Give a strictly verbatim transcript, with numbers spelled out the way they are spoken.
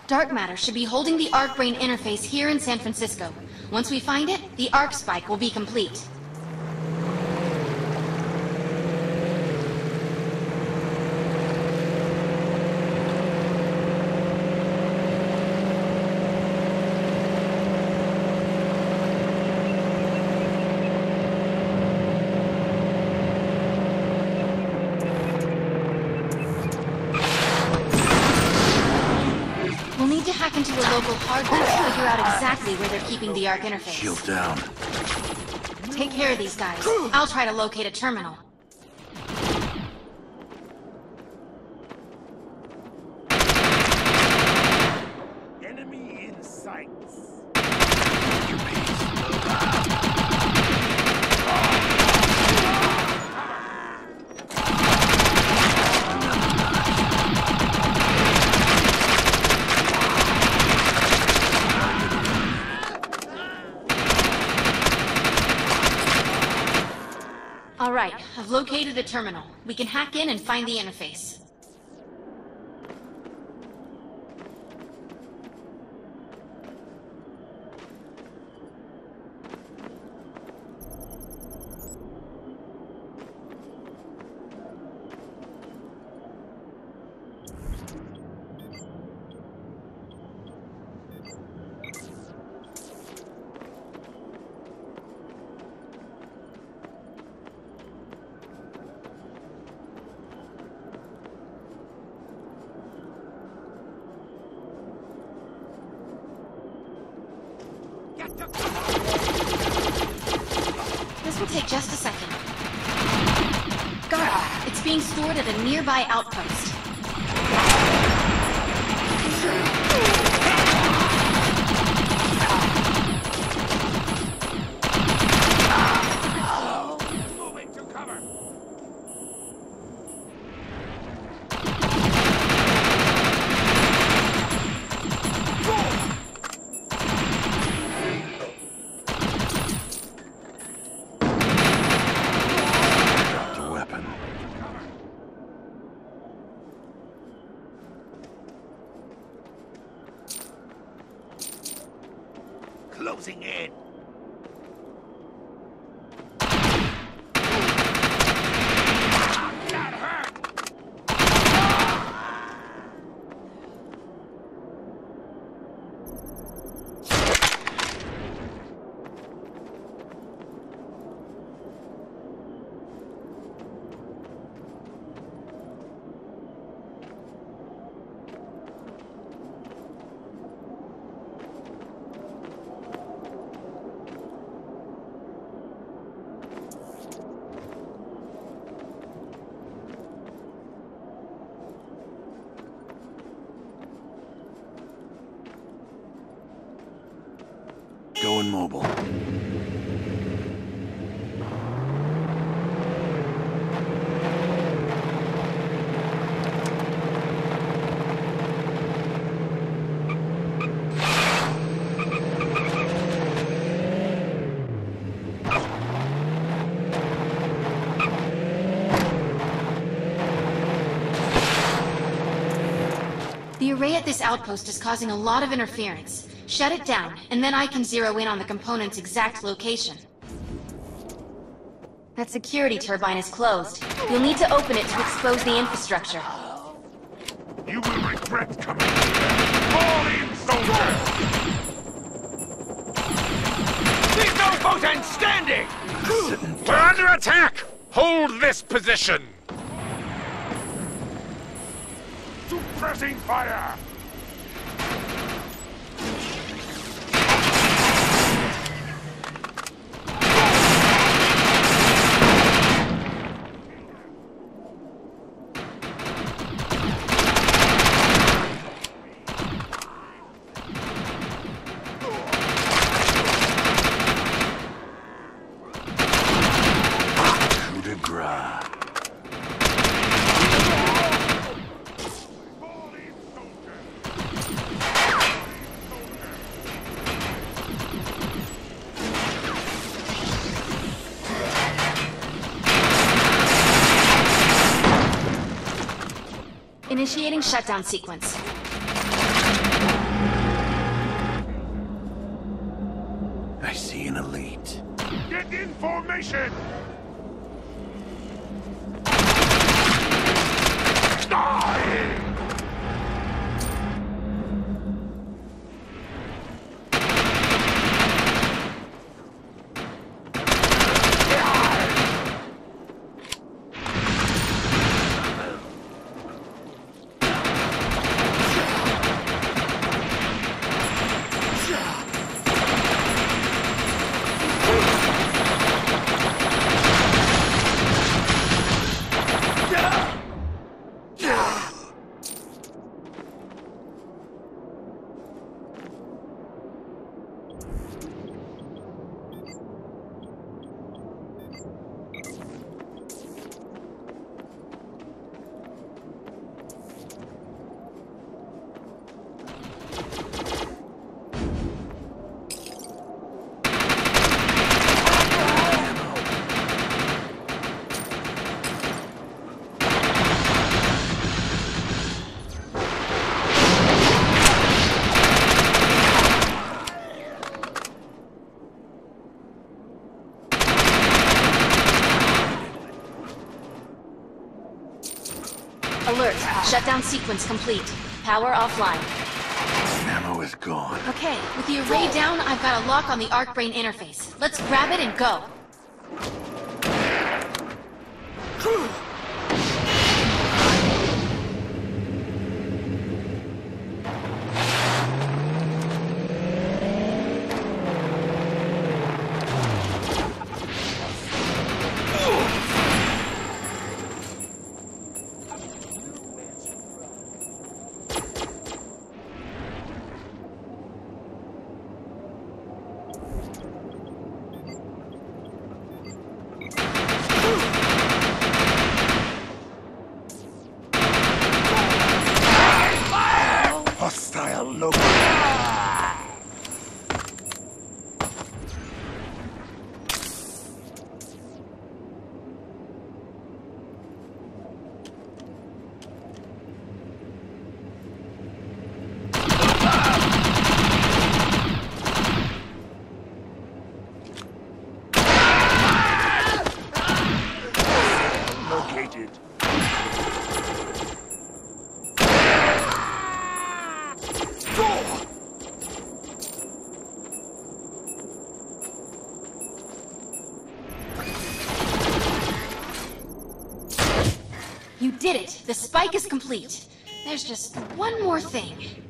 Dark matter should be holding the arc brain interface here in San Francisco. Once we find it, the arc spike will be complete. Hack into a local hardware to figure out exactly where they're keeping the arc interface. Shield down. Take care of these guys. I'll try to locate a terminal. Enemy in sight. Alright, I've located a terminal. We can hack in and find the interface. This will take just a second. Got it. It's being stored at a nearby outpost. Moving to cover. Closing in. That hurt. Going mobile. The array at this outpost is causing a lot of interference. Shut it down, and then I can zero in on the component's exact location. That security turbine is closed. You'll need to open it to expose the infrastructure. You will regret coming here. Fall in, soldier! Leave no foe standing! We're under attack! Hold this position! Suppressing fire! Initiating shutdown sequence. I see an elite. Get in formation! Die! Alert. Shutdown sequence complete. Power offline. Ammo is gone. Okay, with the array down, I've got a lock on the arc brain interface. Let's grab it and go. Hostile look. Located. You did it! The spike is complete. There's just one more thing.